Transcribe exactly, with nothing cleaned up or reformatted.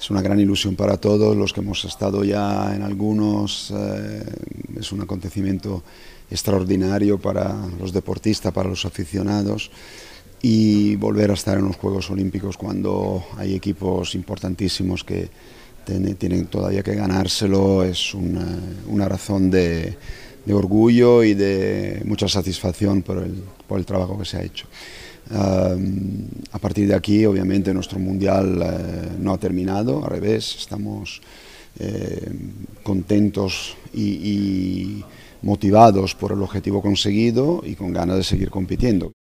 es una gran ilusión para todos los que hemos estado ya en algunos, eh, es un acontecimiento extraordinario para los deportistas, para los aficionados, y volver a estar en los Juegos Olímpicos cuando hay equipos importantísimos que tienen todavía que ganárselo es una, una razón de, de orgullo y de mucha satisfacción por el, por el trabajo que se ha hecho. Um, a partir de aquí, obviamente, nuestro mundial eh, no ha terminado, al revés, estamos eh, contentos y, y motivados por el objetivo conseguido y con ganas de seguir compitiendo.